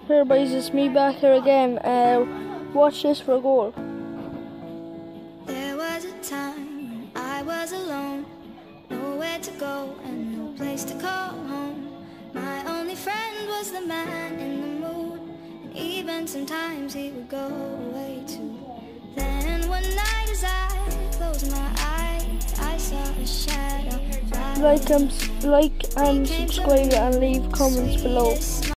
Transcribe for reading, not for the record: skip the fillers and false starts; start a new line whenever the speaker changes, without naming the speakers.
Here boys, it's me back here again. Watch this for a goal.
There was a time when I was alone, nowhere to go and no place to call home. My only friend was the man in the mood, and even sometimes he would go away too. Then one night as I closed my eyes, I saw a shadow.
Like and subscribe and leave comments below.